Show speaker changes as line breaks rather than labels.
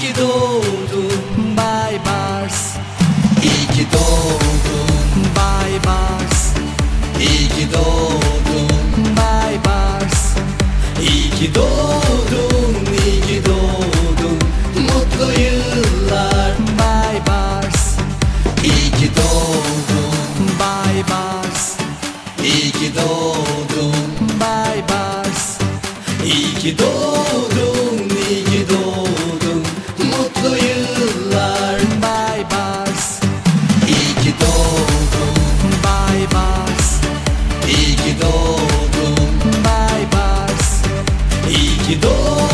ki doğdun Bay Bars. İyi ki doğdun Bay Bars. İyi ki doğdun Bay Bars. İyi ki doğdun, iyi ki doğdun. Mutlu yıllar Bay Bars. İyi ki doğdun Bay Bars. İyi ki doğdun Bay Bars. İyi ki doğdun, iyi ki doğdun. Mutlu yıllar Bay Bars. İyi ki doğdun Bay Bars. İyi ki doğdun Bay Bars. İyi ki doğdun.